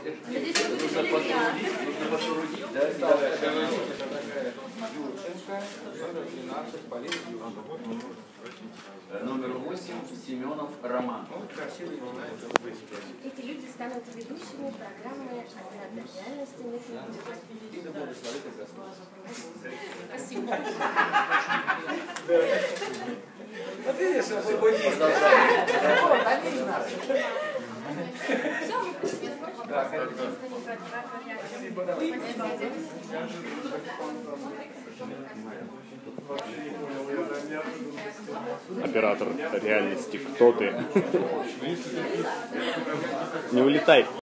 Нужно пошурудить, да? Юрченко, номер 12, Полина Юрченко. Номер 8, Семенов Роман. Эти люди станут ведущими программы «Театр реальности» на И да благословит их Господь. Спасибо. Вот видишь, что буддисты. Вот, они из нас. Все, мы пришли. Да, Оператор реальности, кто ты? Не улетай.